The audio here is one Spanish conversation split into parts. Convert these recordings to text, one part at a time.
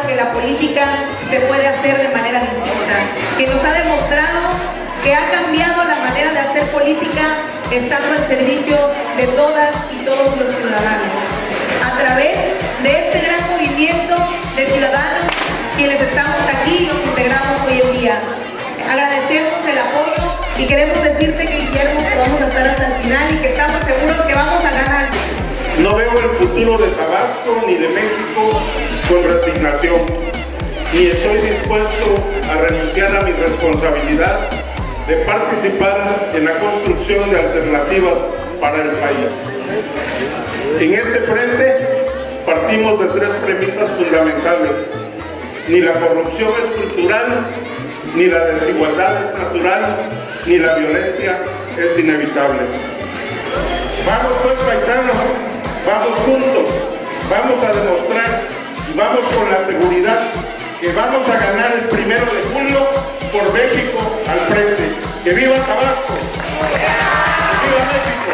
que la política se puede hacer de manera distinta, que nos ha demostrado que ha cambiado la manera de hacer política estando al servicio de todas y todos los ciudadanos. A través de este gran movimiento de ciudadanos, quienes estamos aquí y nos integramos hoy en día. Agradecemos el apoyo y queremos decirte que, Guillermo, que vamos a estar hasta el final y que estamos seguros que vamos a ganar. No veo el futuro de Tabasco ni de México con resignación, ni estoy dispuesto a renunciar a mi responsabilidad de participar en la construcción de alternativas para el país. En este frente partimos de tres premisas fundamentales: ni la corrupción es cultural, ni la desigualdad es natural, ni la violencia es inevitable. Vamos pues, paisanos, vamos juntos, vamos a demostrar y vamos con la seguridad que vamos a ganar el 1 de julio por México al frente. ¡Que viva Tabasco! ¡Que viva México!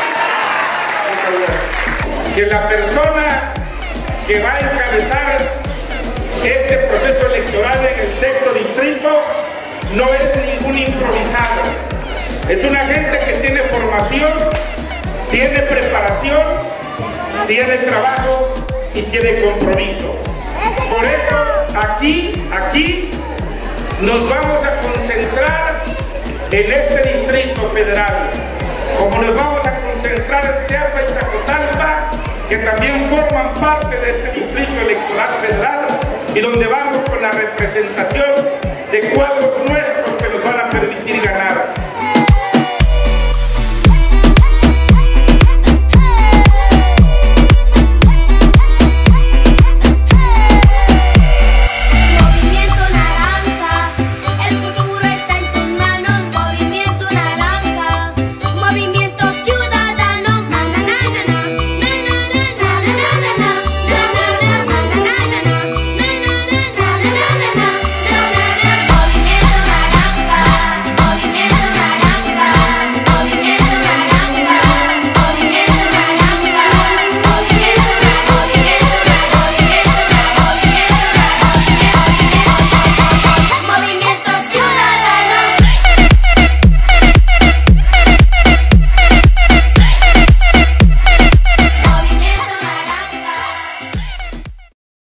Que la persona que va a encabezar este proceso electoral en el 6º distrito no es ningún improvisado. Es una gente que tiene formación, tiene preparación, tiene trabajo y tiene compromiso. Por eso aquí nos vamos a concentrar en este distrito federal, como nos vamos a concentrar en Teapa y Tacotalpa, que también forman parte de este distrito electoral federal, y donde vamos con la representación